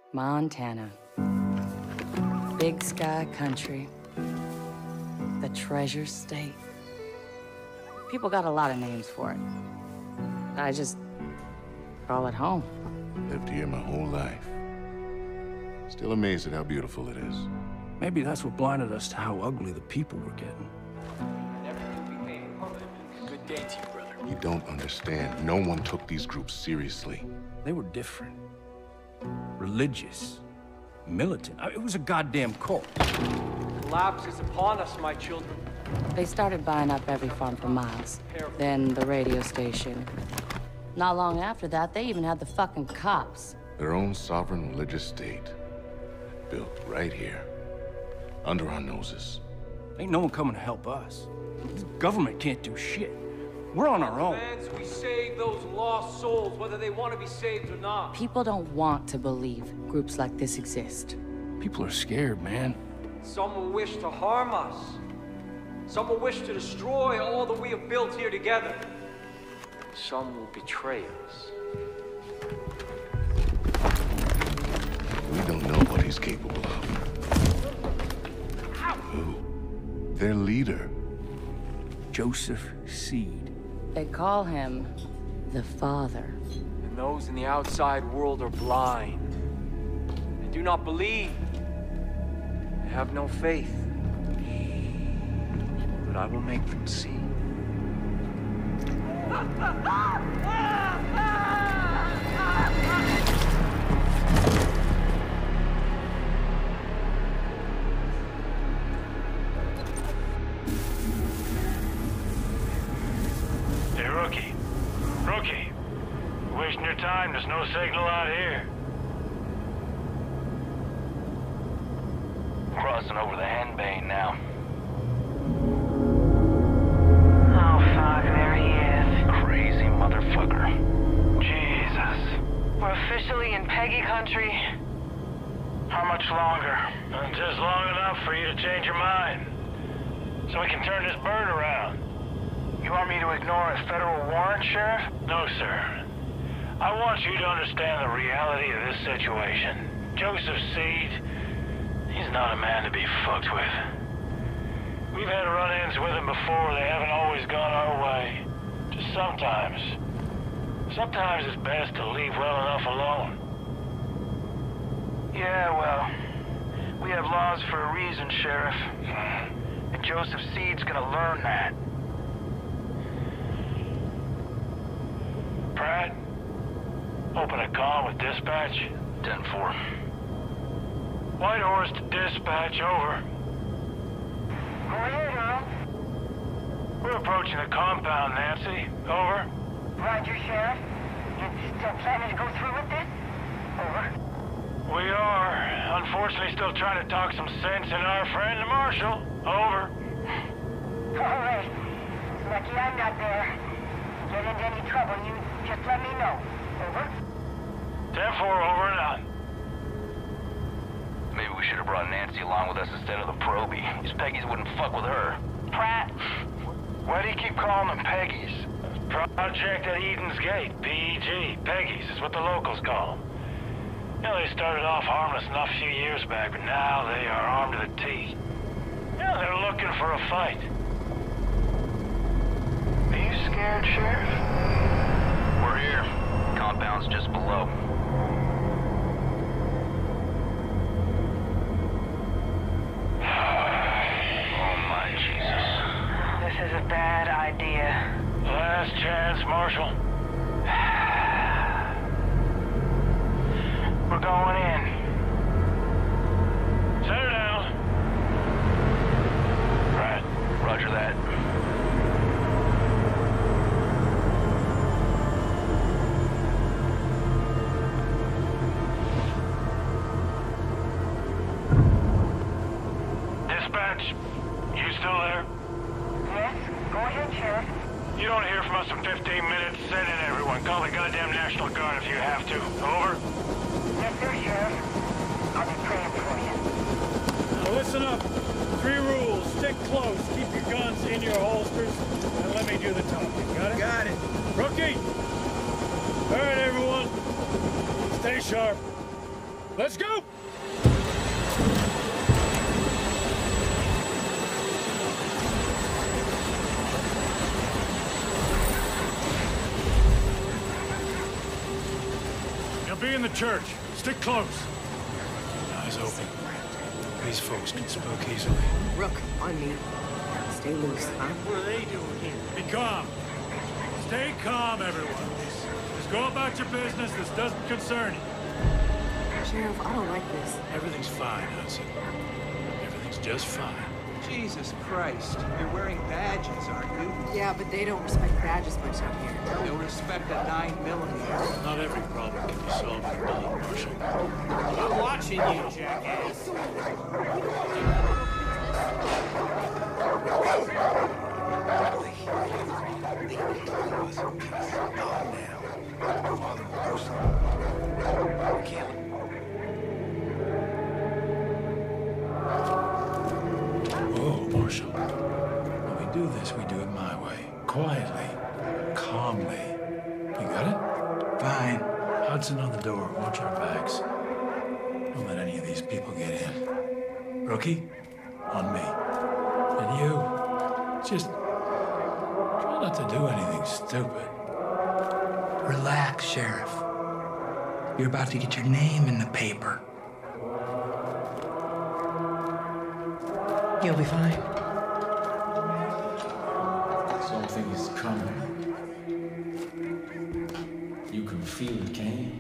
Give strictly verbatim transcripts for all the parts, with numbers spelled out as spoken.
Montana. Big sky country. The treasure state. People got a lot of names for it. I just call it home. Lived here my whole life. Still amazed at how beautiful it is. Maybe that's what blinded us to how ugly the people were getting. Good day to you, brother. You don't understand. No one took these groups seriously. They were different. Religious. Militant. I mean, it was a goddamn cult. Collapse is upon us, my children. They started buying up every farm for miles. Then the radio station. Not long after that, they even had the fucking cops. Their own sovereign religious state. Built right here. Under our noses. Ain't no one coming to help us. The government can't do shit. We're on our own. Commands we save those lost souls, whether they want to be saved or not. People don't want to believe groups like this exist. People are scared, man. Some will wish to harm us. Some will wish to destroy all that we have built here together. Some will betray us. We don't know what he's capable of. Who? Their leader. Joseph Seed. They call him the Father. And those in the outside world are blind. They do not believe. They have no faith. But I will make them see. Hey, Rookie. Rookie. You're wasting your time. There's no signal out here. Crossing over the Henbane now. Oh, fuck, there he is. Crazy motherfucker. Jesus. We're officially in Peggy country. How much longer? Uh, just long enough for you to change your mind. So we can turn this bird around. You want me to ignore a federal warrant, Sheriff? No, sir. I want you to understand the reality of this situation. Joseph Seed, he's not a man to be fucked with. We've had run-ins with him before. They haven't always gone our way. Just sometimes. Sometimes it's best to leave well enough alone. Yeah, well, we have laws for a reason, Sheriff. And Joseph Seed's gonna learn that. Pratt, open a comm with dispatch. ten four. White Horse to dispatch, over. Go ahead, Earl. We're approaching the compound, Nancy. Over. Roger, Sheriff. You still planning to go through with this? Over. We are. Unfortunately, still trying to talk some sense in our friend, the Marshal. Over. All right. Lucky I'm not there. Get into any trouble, you just let me know. Over. ten four, over and out. Maybe we should have brought Nancy along with us instead of the Proby. These Peggies wouldn't fuck with her. Pratt. Why do you keep calling them Peggies? Project at Eden's Gate, P E G. Peggies is what the locals call them. You know, they started off harmless enough a few years back, but now they are armed to the teeth. You know, they're looking for a fight. Are you scared, Sheriff? We're here. Compound's just below. Oh my Jesus. This is a bad idea. Last chance, Marshal. We're going in. Set her down. Right. Roger that. Dispatch, you still there? Yes? Go ahead, Sheriff. You don't hear from us in fifteen minutes. Send in everyone. Call the goddamn National Guard if you have to. Over. Yes, sir, Sheriff. I'll be praying for you. Now listen up. Three rules. Stick close. Keep your guns in your holsters. And let me do the talking. Got it? Got it. Rookie! All right, everyone. Stay sharp. Let's go! You'll be in the church. Stick close. Eyes open. These folks can spook easily. Rook, on me. Stay loose, huh? What are they doing here? Be calm. Stay calm, everyone. Just go about your business. This doesn't concern you. Sheriff, I don't like this. Everything's fine, Hudson. Everything's just fine. Jesus Christ. You're wearing badges, aren't you? Yeah, but they don't respect badges much out here. They'll respect a nine millimeter. Not every problem can be solved with bullet, Marshal. I'm watching you, jackass. Whoa, Marshal. When we do this, we do it my way. Quietly. Calmly. You got it? Fine. Hudson on the door. Watch our backs. Don't let any of these people get in. Rookie, on me. And you, just try not to do anything stupid. Relax, Sheriff. You're about to get your name in the paper. You'll be fine. Something is coming. You can feel it, can you?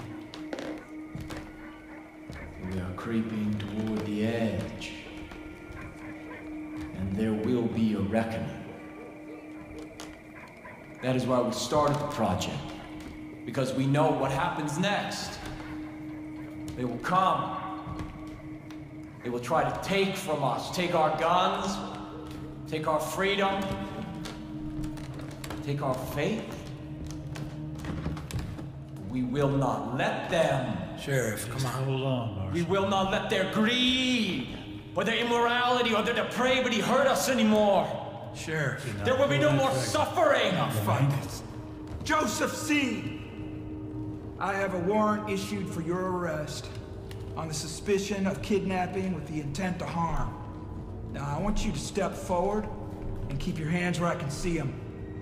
We are creeping toward the edge. And there will be a reckoning. That is why we started the project. Because we know what happens next. They will come. They will try to take from us, take our guns, take our freedom, take our faith. We will not let them. Sheriff, come on. Hold on, Marshal. We will not let their greed, or their immorality, or their depravity hurt us anymore. Sheriff. There will be no more suffering. Oh, fuck this. Joseph C. I have a warrant issued for your arrest on the suspicion of kidnapping with the intent to harm. Now, I want you to step forward and keep your hands where I can see them.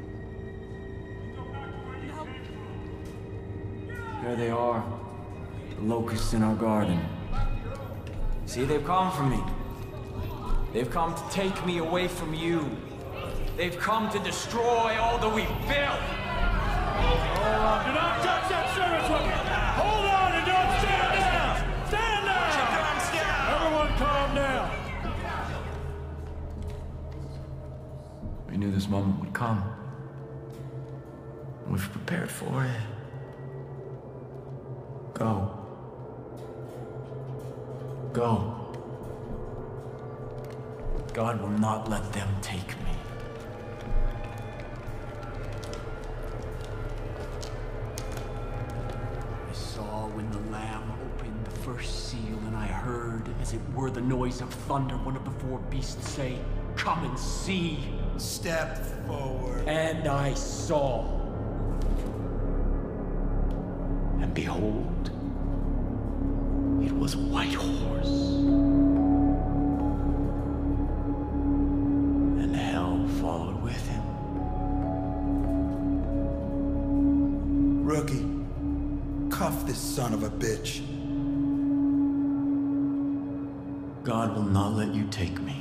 There they are. The locusts in our garden. See, they've come for me. They've come to take me away from you. They've come to destroy all that we've built. Hold on. Do not touch that service weapon. Hold on and don't stand down. Stand down. Everyone calm down. We knew this moment would come. We've prepared for it. Go. Go. God will not let them take me. I saw when the Lamb opened the first seal, and I heard, as it were the noise of thunder, one of the four beasts say, "Come and see." Step forward. And I saw. And behold, it was a white horse. And hell followed with him. Rookie, cuff this son of a bitch. God will not let you take me.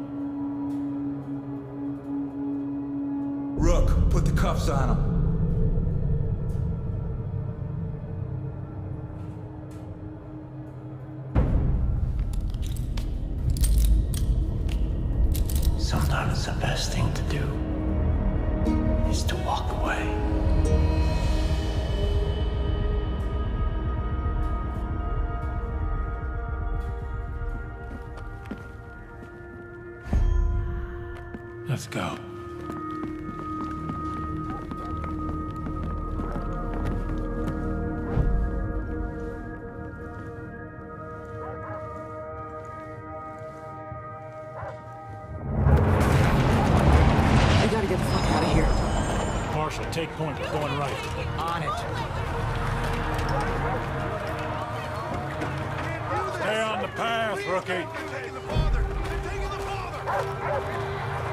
Rook, put the cuffs on him. Sometimes the best thing to do is to walk away. Let's go. Take point, we're going right. On it. path, rookie. They're taking the father! They're taking the father!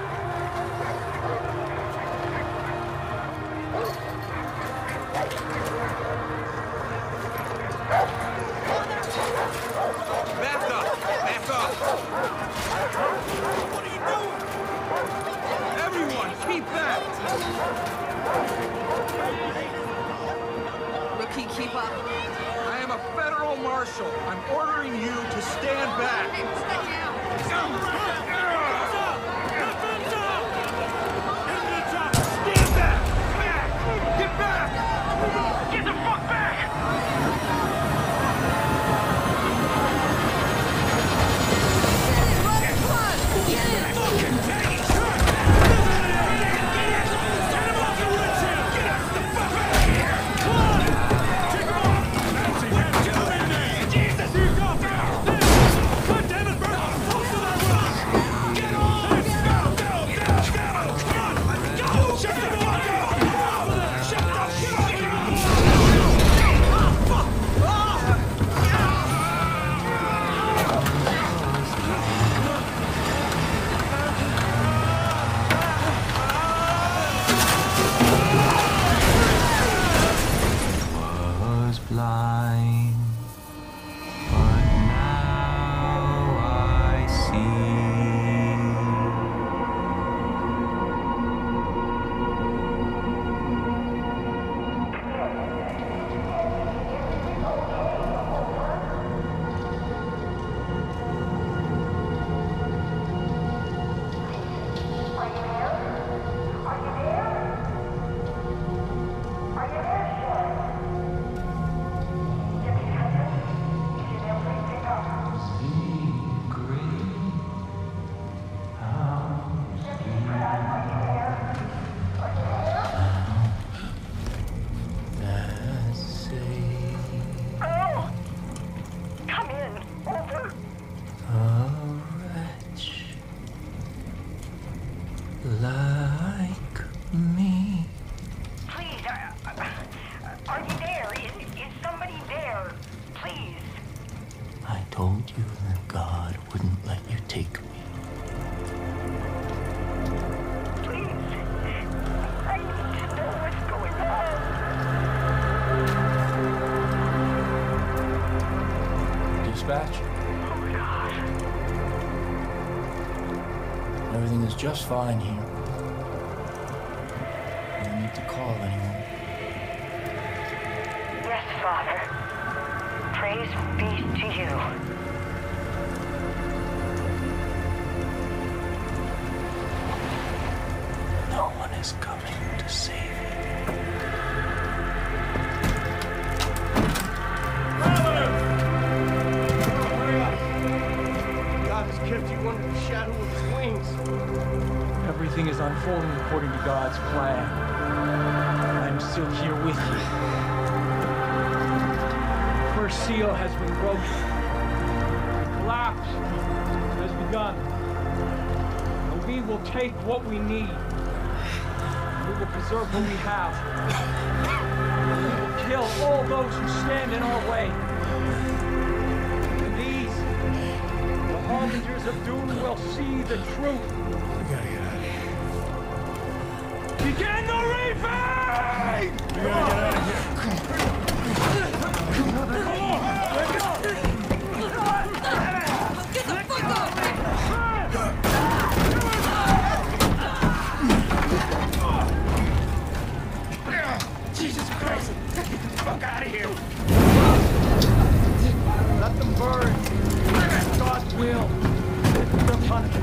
Back up! Back up! What are you doing? Everyone, keep back! Rookie, keep up. I am a federal marshal. I'm ordering you to stand back. Hey, stay down. Stand back! Back! Get back! Get the fuck back! Blind, but now I see. Like me. Please, uh, uh, are you there? Is, is somebody there? Please. I told you that God wouldn't let you take me. Please. I need to know what's going on. Dispatch? Oh, God. Everything is just fine here. No need to call anyone. Yes, Father. Praise be to you. No one is coming to save you. God has kept you under the shadow of his wings. Everything is unfolding according to God's plan. I'm still here with you. The first seal has been broken. The collapse has begun. And we will take what we need. We will preserve what we have. We will kill all those who stand in our way. And these, the harbingers of doom, will see the truth. We gotta get out of here. Begin the reaping! We gotta get out of here. Come on! Let's go! Get the fuck up! Jesus Christ! Get the fuck out of here! Let them burn. That's God's will. Their punishment.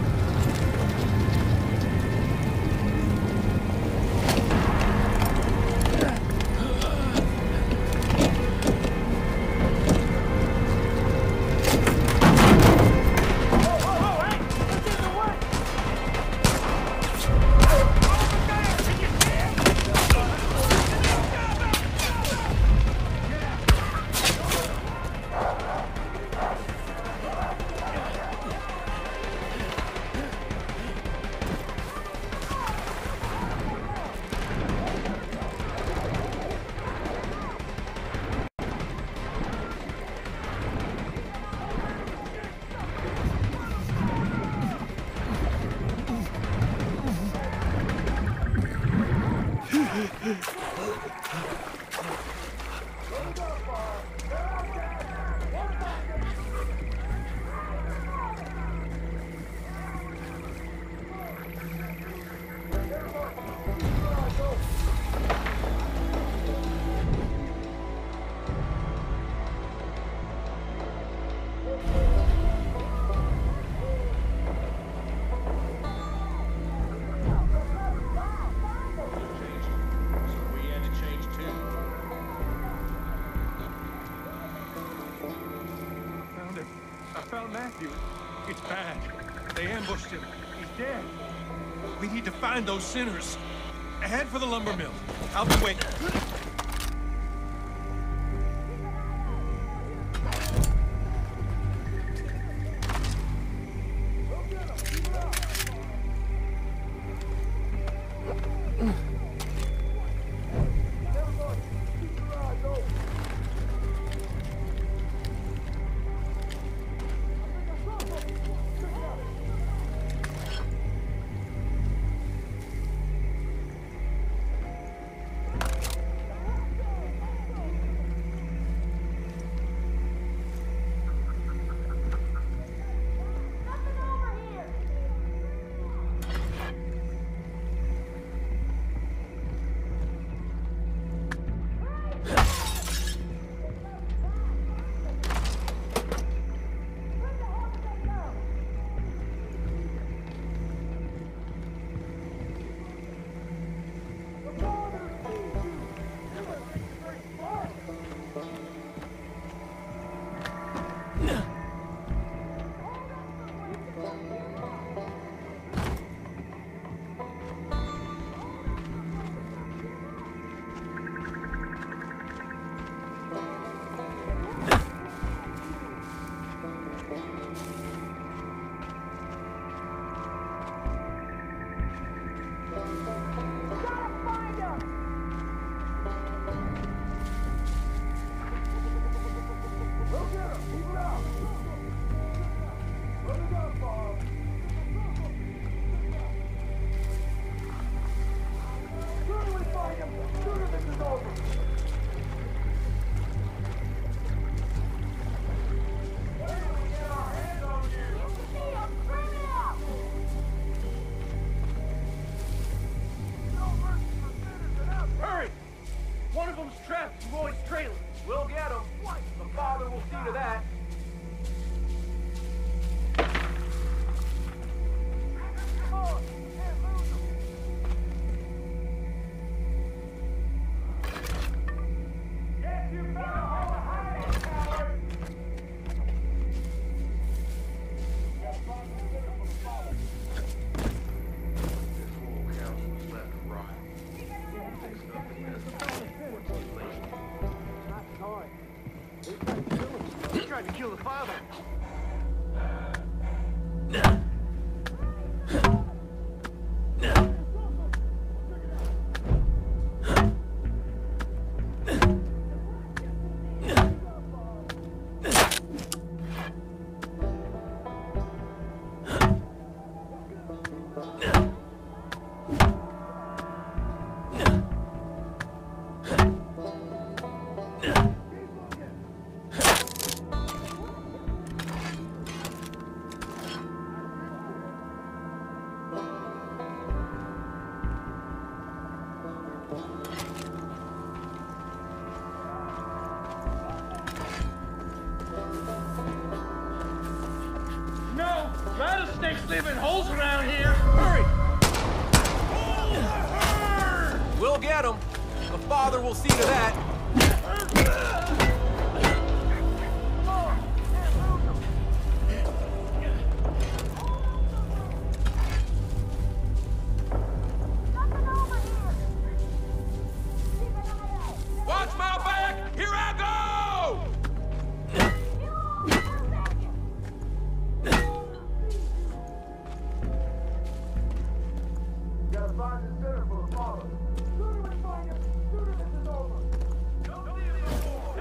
Matthew, it's bad. They ambushed him. He's dead. We need to find those sinners. Head for the lumber mill. I'll be waiting. tried to kill the father. Rattlesnakes live in holes around here. Hurry! We'll get him. The father will see to that. Watch my back! Here I go! Find the center for the father. Sooner we find him, sooner this is over. Don't leave him.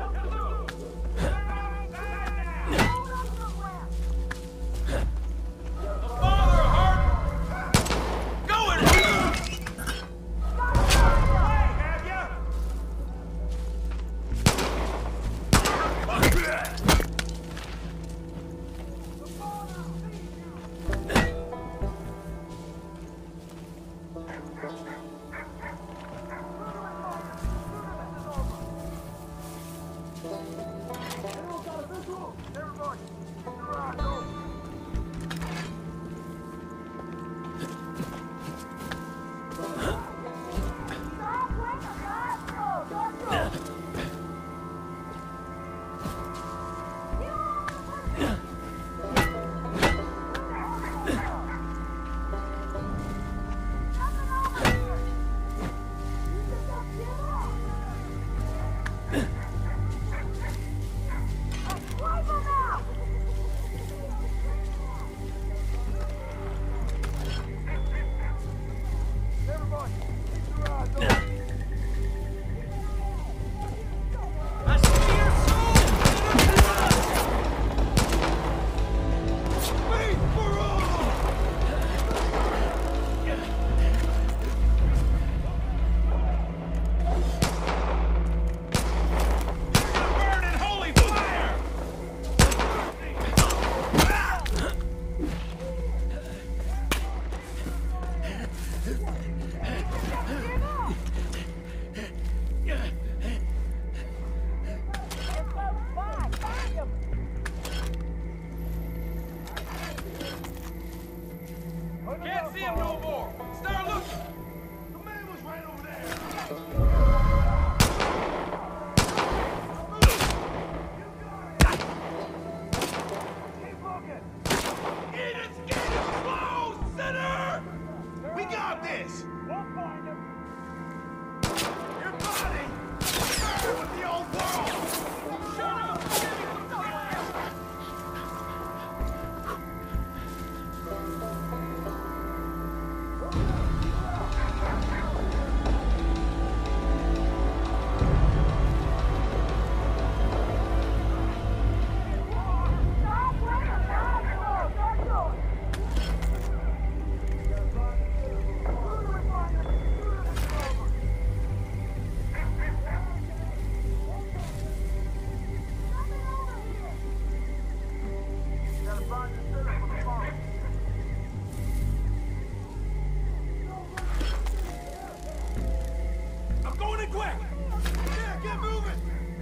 Get moving!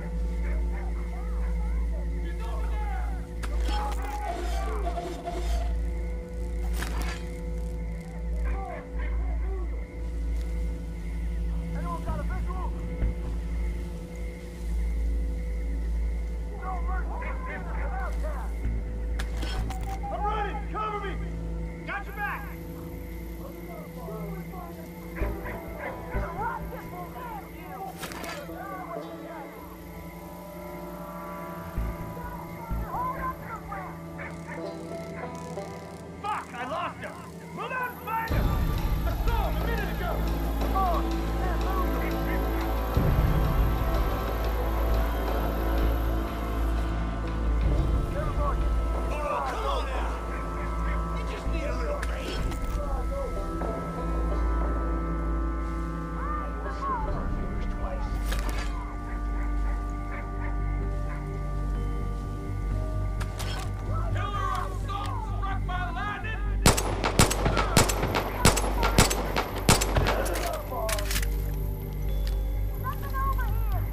He's over there! Anyone got a visual? No mercy! I'm running! Cover me! Got your back! Fuck! I lost him! Move out and find him! I saw him a minute ago! Come on! Can't move! Oh, come on now! You just need a little break. Slip on our fingers twice. Killer on assault struck by lightning! Nothing over here!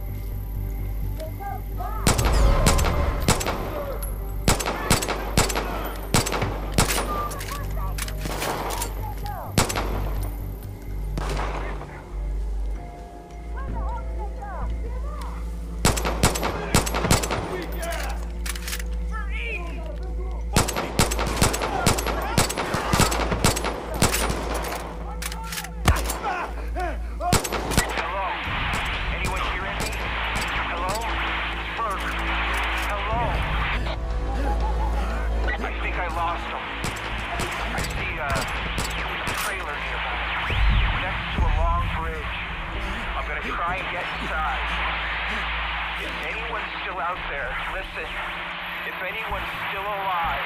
Try and get inside. If anyone's still out there, listen. If anyone's still alive.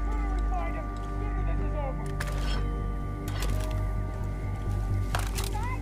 Find him! Sooner this is over!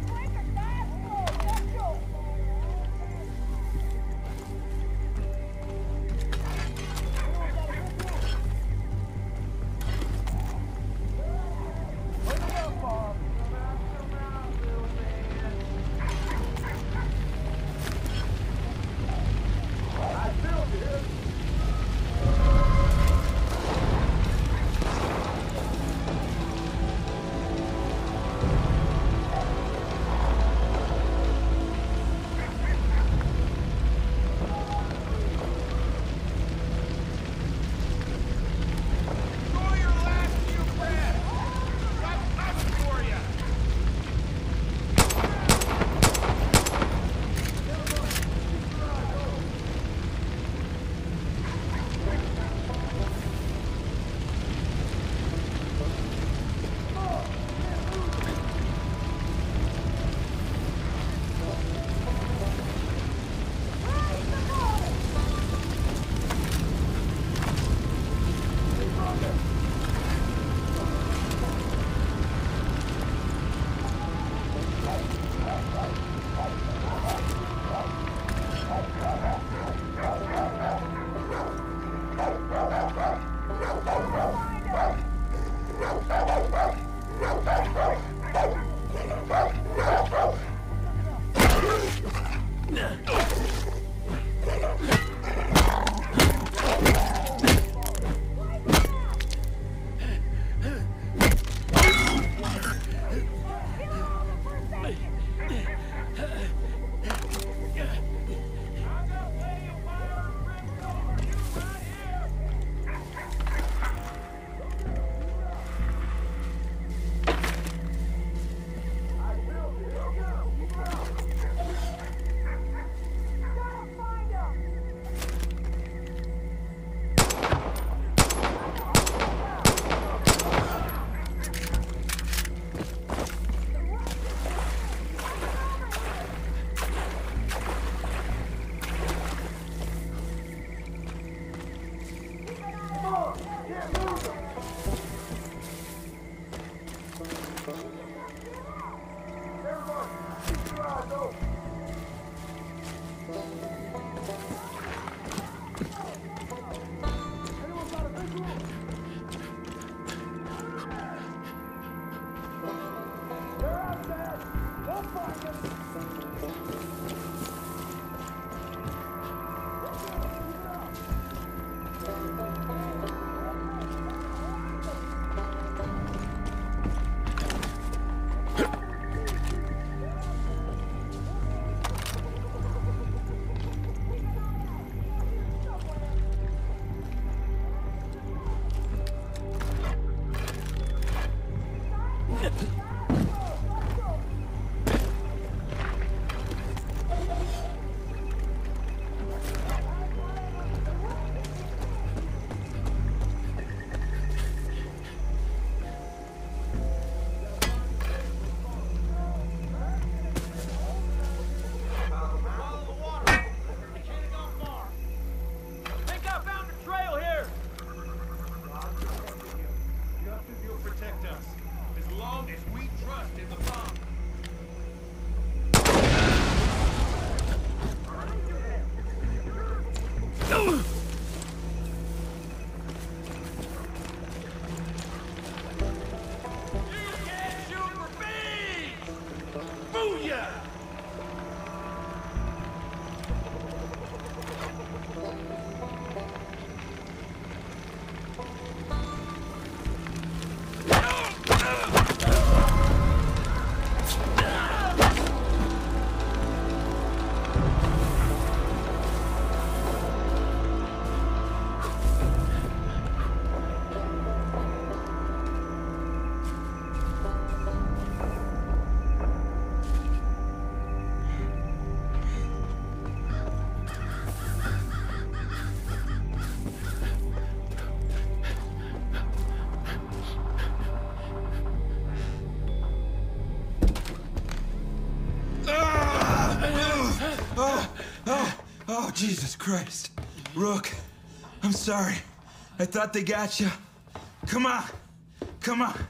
Jesus Christ. Rook, I'm sorry. I thought they got you. Come on. Come on.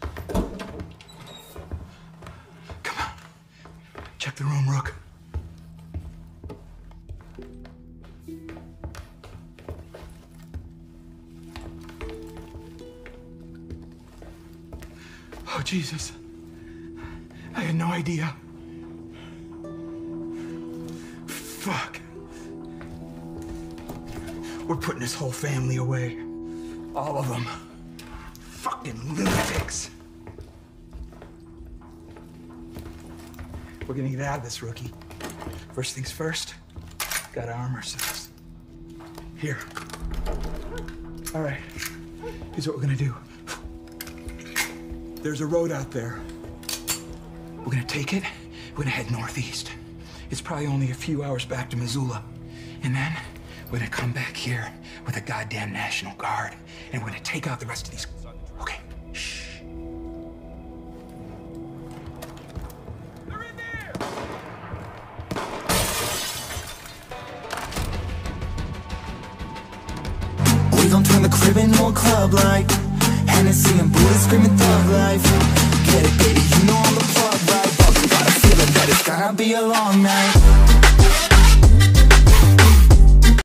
Come on. Check the room, Rook. Oh, Jesus. I had no idea. Fuck. We're putting this whole family away. All of them. Fucking lunatics. We're gonna get out of this, Rookie. First things first, gotta arm ourselves. Here. All right, here's what we're gonna do. There's a road out there. We're gonna take it, we're gonna head northeast. It's probably only a few hours back to Missoula. And then we're gonna come back here with a goddamn National Guard, and we're gonna take out the rest of these. Okay, shh. They're in there! We gon' turn the crib into a club like Hennessy and Buddha screaming thug life.